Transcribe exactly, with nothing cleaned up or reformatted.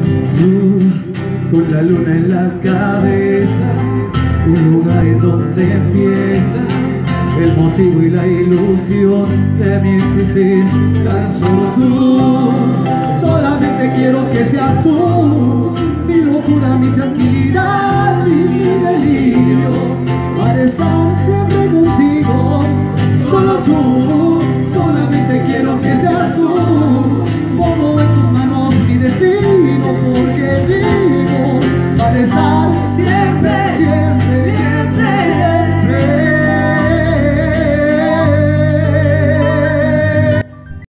Tú, con la luna en la cabeza, un lugar en donde empieza el motivo y la ilusión de mi existir. Tan solo tú, solamente quiero que seas tú, mi locura, mi tranquilidad y mi delirio.